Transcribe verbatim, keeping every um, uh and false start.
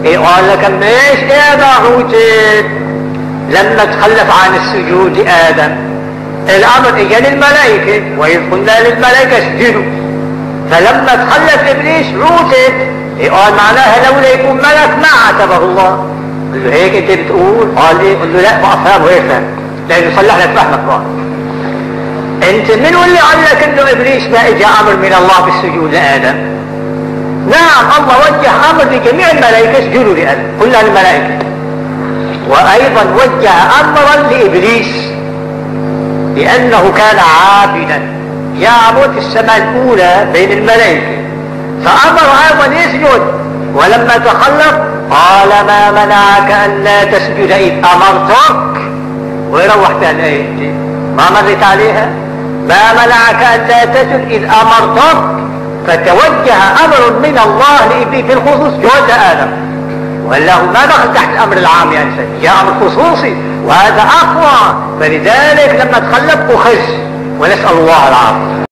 قال لك ليش يا داوود لما تخلف عن السجود لآدم الأمر اجى للملائكة وإذ قلنا للملائكة اسجدوا، فلما تخلف إبليس عوتت قال معناها لولا يكون ملك ما عاتبه الله. قال له هيك انت بتقول؟ قال لي قل له لا ما افهمه هيك فهم لانه صلح لك فهمك. قال انت من اللي قال لك انه ابليس ما اجى امر من الله بالسجود لادم؟ نعم الله وجه امر لجميع الملائكه اسجدوا لادم كلها الملائكه، وايضا وجه امرا لابليس لانه كان عابدا يعبد في السماء الاولى بين الملائكه، فامر ايضا يسجد. ولما تخلف قال ما منعك ان لا تسجد اذ امرتك، ويروح بها الايه ما مرت عليها، ما منعك ان لا تسجد اذ امرتك، فتوجه امر من الله لابليس بالخصوص جوز ادم، ولا ما دخل تحت الامر العام يعني جاء امر خصوصي وهذا اقوى، فلذلك لما تخلف اخذ ونسال الله العافيه.